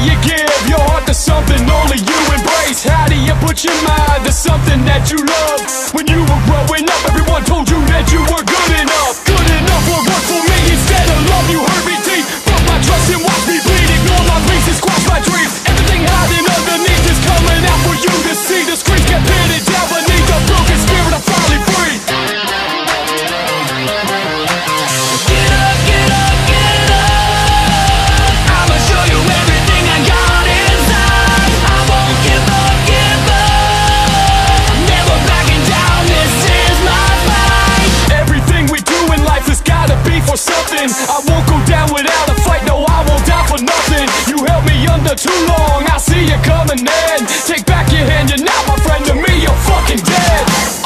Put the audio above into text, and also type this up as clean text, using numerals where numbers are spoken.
you give your heart to something only you embrace? How do you put your mind to something that you love? When you were growing up, everyone told you that you were good enough. Good enough will work for me. Instead of love, you hurt me deep. Broke my trust and watched me bleed. Ignore my pieces, cross my dreams. Everything hiding underneath is coming out for you to see. The screens get pitted down beneath the broken spirit. I'm finally free. Get up, get up, get up. I'ma show you everything I got inside. I won't give up, give up. Never backing down, this is my fight. Everything we do in life has gotta be for something. I won't go down without a fight, no, I won't die for nothing. You held me under too long, I see you coming in. Take back your hand, you're not my friend, to me you're fucking dead.